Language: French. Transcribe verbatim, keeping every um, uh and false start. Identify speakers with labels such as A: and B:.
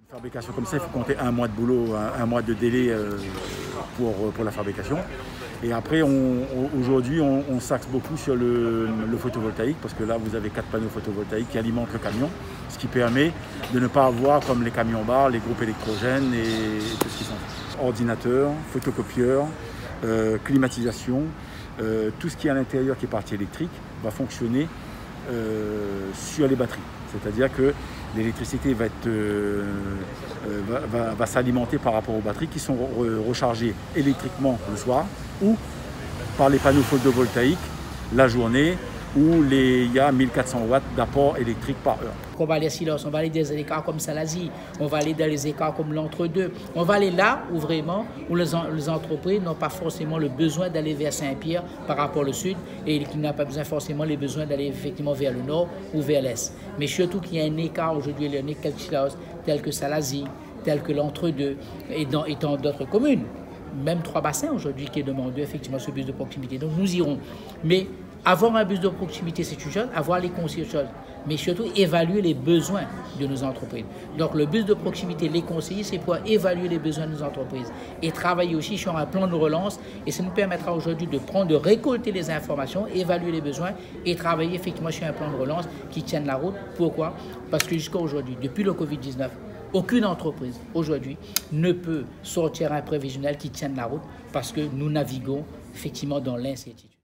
A: Fabrication comme ça, il faut compter un mois de boulot, un, un mois de délai euh, pour, pour la fabrication. Et après, aujourd'hui, on, on s'axe beaucoup sur le, le photovoltaïque, parce que là, vous avez quatre panneaux photovoltaïques qui alimentent le camion, ce qui permet de ne pas avoir, comme les camions bars, les groupes électrogènes et, et tout ce qui sont. Ordinateur, photocopieur, euh, climatisation, euh, tout ce qui est à l'intérieur qui est partie électrique va fonctionner euh, sur les batteries. C'est-à-dire que l'électricité va, euh, va, va, va s'alimenter par rapport aux batteries qui sont re rechargées électriquement le soir ou par les panneaux photovoltaïques la journée où les, il y a mille quatre cents watts d'apport électrique par heure.
B: On va aller à Silos, on va aller dans des écarts comme Salazie, on va aller dans les écarts comme l'entre-deux. On va aller là où vraiment où les, les entreprises n'ont pas forcément le besoin d'aller vers Saint-Pierre par rapport au sud et qui n'ont pas besoin forcément les besoins d'aller effectivement vers le nord ou vers l'est. Mais surtout qu'il y a un écart aujourd'hui, il y a un écart tel que Salazie, tel que l'entre-deux et dans et dans d'autres communes. Même trois bassins aujourd'hui qui est demandé effectivement ce bus de proximité. Donc nous irons. Mais avoir un bus de proximité, c'est une chose, avoir les conseillers, c'est une chose, mais surtout évaluer les besoins de nos entreprises. Donc le bus de proximité, les conseillers, c'est pour évaluer les besoins de nos entreprises et travailler aussi sur un plan de relance. Et ça nous permettra aujourd'hui de prendre, de récolter les informations, évaluer les besoins et travailler effectivement sur un plan de relance qui tienne la route. Pourquoi? Parce que jusqu'à aujourd'hui, depuis le Covid dix-neuf, aucune entreprise aujourd'hui ne peut sortir un prévisionnel qui tienne la route parce que nous naviguons effectivement dans l'incertitude.